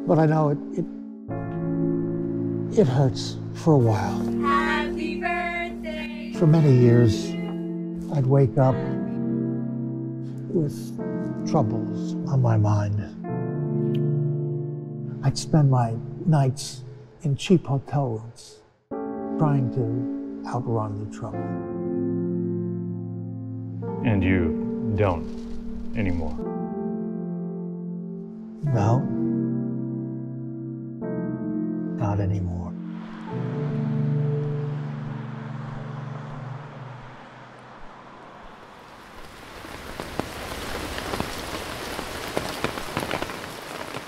But I know it hurts for a while. Happy birthday. For many years, I'd wake up with troubles on my mind. I'd spend my nights in cheap hotel rooms, trying to outrun the trouble. And you don't anymore? No, not anymore.